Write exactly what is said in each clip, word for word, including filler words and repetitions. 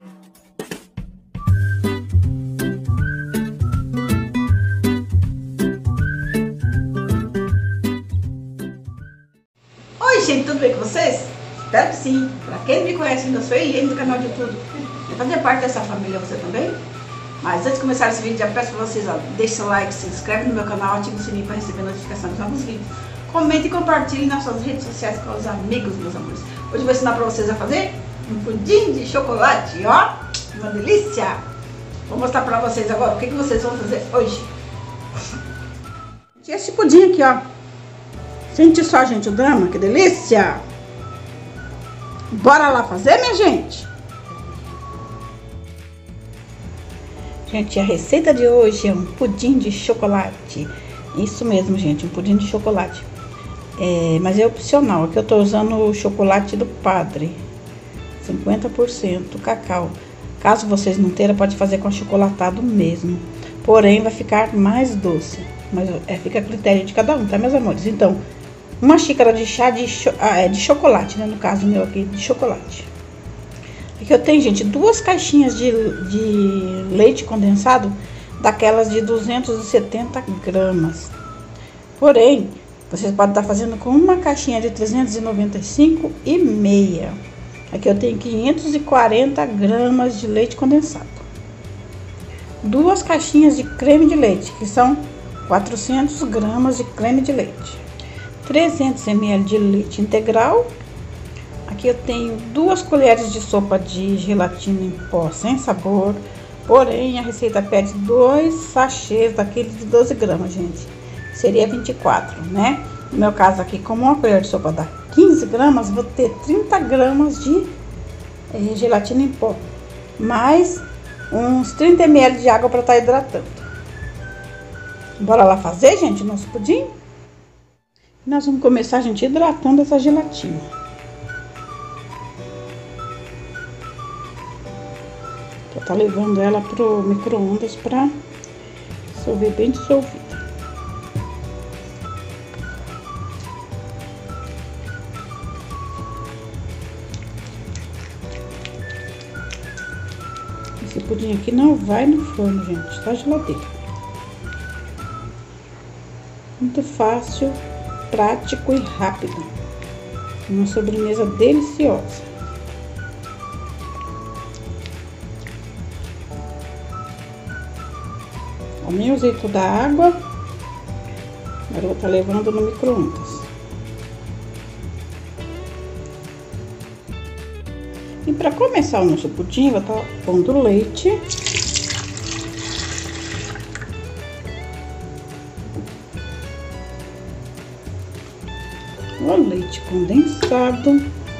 Oi gente, tudo bem com vocês? Espero que sim. Pra quem não me conhece ainda, sou Eliane do canal de tudo. Quer fazer parte dessa família você também? Mas antes de começar esse vídeo, já peço pra vocês, ó, deixe seu like, se inscreve no meu canal, ative o sininho para receber notificação de novos vídeos. Comente e compartilhe nas suas redes sociais com os amigos, meus amores. Hoje eu vou ensinar pra vocês a fazer um pudim de chocolate, ó. Uma delícia! Vou mostrar pra vocês agora o que, que vocês vão fazer hoje. E esse pudim aqui, ó. Sente só, gente, o drama, que delícia! Bora lá fazer, minha gente? Gente, a receita de hoje é um pudim de chocolate. Isso mesmo, gente, um pudim de chocolate. É, mas é opcional, aqui eu tô usando o chocolate do Padre. cinquenta por cento cacau. Caso vocês não tenham, pode fazer com achocolatado mesmo. Porém, vai ficar mais doce. Mas é, fica a critério de cada um, tá, meus amores? Então, uma xícara de chá de, cho ah, é, de chocolate, né? No caso meu aqui, de chocolate. Aqui eu tenho, gente, duas caixinhas de, de leite condensado, daquelas de duzentos e setenta gramas. Porém, vocês podem estar fazendo com uma caixinha de trezentos e noventa e cinco e meia. Aqui eu tenho quinhentos e quarenta gramas de leite condensado. Duas caixinhas de creme de leite, que são quatrocentos gramas de creme de leite. trezentos mililitros de leite integral. Aqui eu tenho duas colheres de sopa de gelatina em pó sem sabor. Porém, a receita pede dois sachês daqueles de doze gramas, gente. Seria vinte e quatro, né? No meu caso aqui, como uma colher de sopa dá quinze gramas, vou ter trinta gramas de eh, gelatina em pó. Mais uns trinta mililitros de água para estar hidratando. Bora lá fazer, gente, o nosso pudim? Nós vamos começar, gente, hidratando essa gelatina. Vou estar levando ela pro micro-ondas para dissolver bem dissolvida. Esse pudim aqui não vai no forno, gente, tá, geladeira? Muito fácil, prático e rápido. Uma sobremesa deliciosa. Eu nem usei toda a água. Agora eu vou estar levando no micro-ondas. E para começar o nosso pudim, eu vou estar pondo leite. O leite condensado.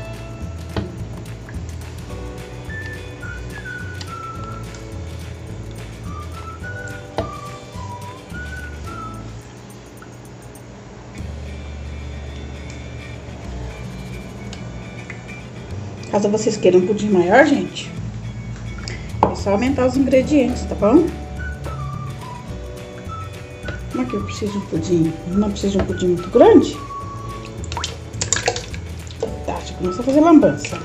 Caso vocês queiram um pudim maior, gente, é só aumentar os ingredientes, tá bom? Como é que eu preciso de um pudim? Não preciso de um pudim muito grande? Tá, já começa a fazer lambança.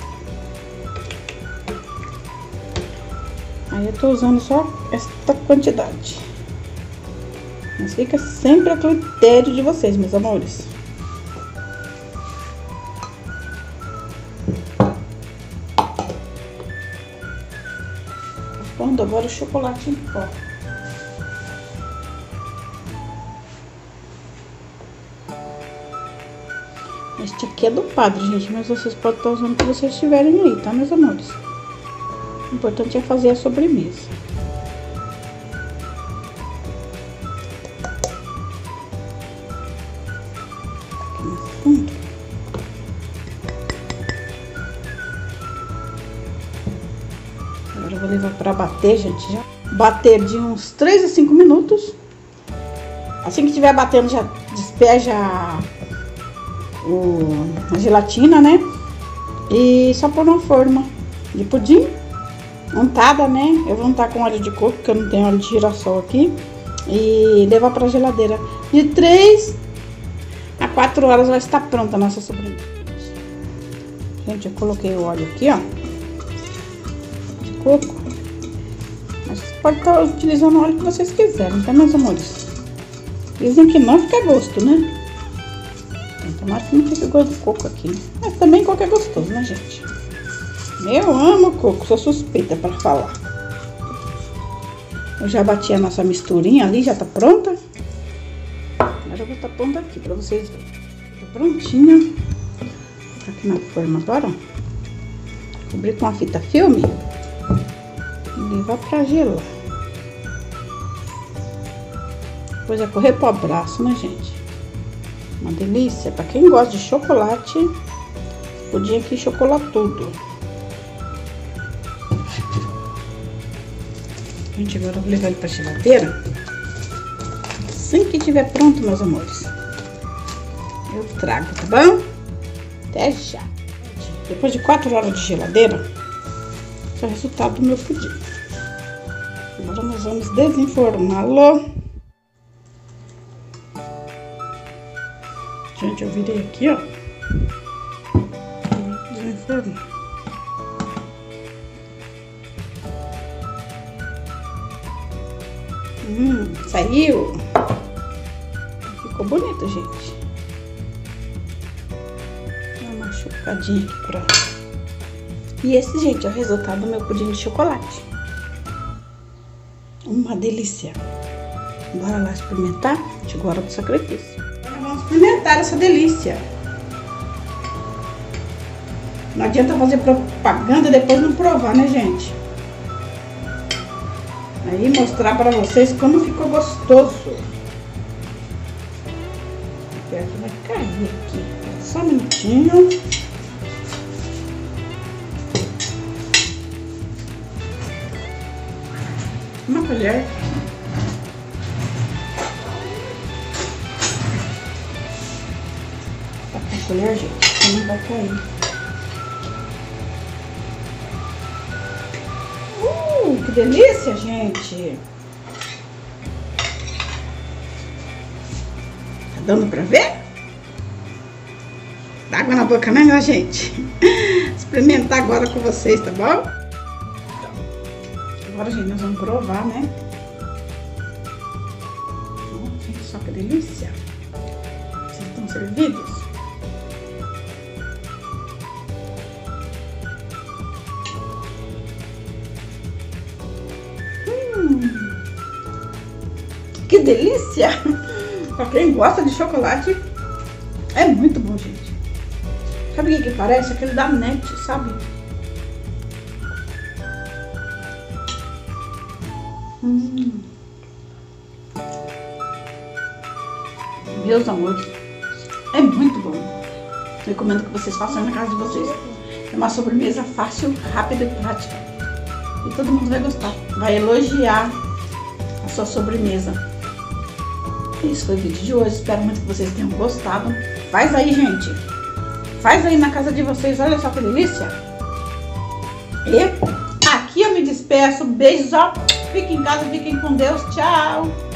Aí eu tô usando só esta quantidade. Mas fica sempre a critério de vocês, meus amores. Pondo agora o chocolate em pó. Este aqui é do Padre, gente, mas vocês podem estar usando o que vocês tiverem aí, tá, meus amores? O importante é fazer a sobremesa. Aqui no fundo. Agora eu vou levar para bater, gente, já. Bater de uns três a cinco minutos. Assim que estiver batendo, já despeja o, a gelatina, né? E só pôr uma forma de pudim. Untada, né? Eu vou untar com óleo de coco, porque eu não tenho óleo de girassol aqui. E levar para a geladeira. De três a quatro horas vai estar pronta a nossa sobremesa. Gente, eu coloquei o óleo aqui, ó. coco. Mas você pode estar utilizando o óleo que vocês quiserem, tá, meus amores? Dizem que não fica gosto, né? Tomara que não fique gosto do coco aqui, né? Mas também coco é gostoso, né, gente? Eu amo coco, sou suspeita para falar. Eu já bati a nossa misturinha ali, já tá pronta. Agora eu vou estar pondo aqui para vocês verem. Tá prontinha. Tá aqui na forma agora, ó. Cobrir com a fita filme e levar pra gelar. Depois é correr pro abraço, né, gente? Uma delícia. Pra quem gosta de chocolate, pudim aqui chocolatudo. Gente, agora eu vou levar ele pra geladeira. Assim que estiver pronto, meus amores, eu trago, tá bom? Até já. Depois de quatro horas de geladeira, esse é o resultado do meu pudim. Agora nós vamos desenformá-lo. Gente, eu virei aqui, ó. Desenformar. Hum, saiu. Ficou bonito, gente. Machucadinho aqui pra... E esse, gente, é o resultado do meu pudim de chocolate. Uma delícia. Bora lá experimentar? Chegou a hora do sacrifício. Agora vamos experimentar essa delícia. Não adianta fazer propaganda e depois não provar, né, gente? Aí mostrar pra vocês como ficou gostoso. Aqui vai cair aqui. Só um minutinho. Uma colher. Tá com a colher, gente, não vai cair. Uh, que delícia, gente! Tá dando pra ver? Dá água na boca, né, minha gente? Experimentar agora com vocês, tá bom? Agora, gente, nós vamos provar, né? Olha só que delícia! Vocês estão servidos? Hum, que delícia! Pra quem gosta de chocolate, é muito bom, gente. Sabe o que que parece? Aquele da Net, sabe? Hum. Meus amores, é muito bom. Recomendo que vocês façam na casa de vocês. É uma sobremesa fácil, rápida e prática. E todo mundo vai gostar. Vai elogiar a sua sobremesa. Esse foi o vídeo de hoje. Espero muito que vocês tenham gostado. Faz aí, gente. Faz aí na casa de vocês. Olha só que delícia. E aqui eu me despeço. Beijos, ó. Fiquem em casa, fiquem com Deus. Tchau.